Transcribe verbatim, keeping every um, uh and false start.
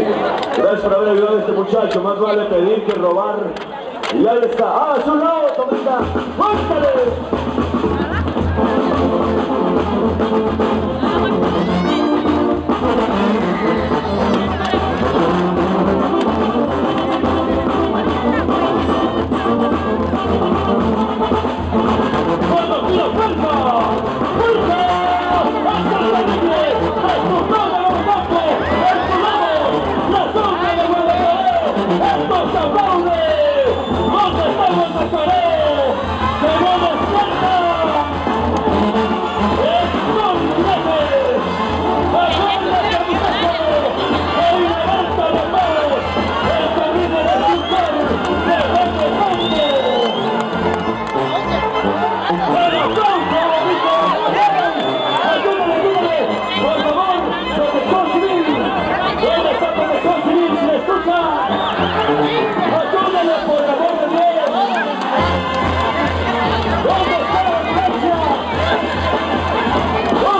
Gracias por haber ayudado a este muchacho. Más vale pedir que robar. Y ahí está. ¡Ah, a su lado! ¿Dónde está? ¡Muéstrale! Escucha.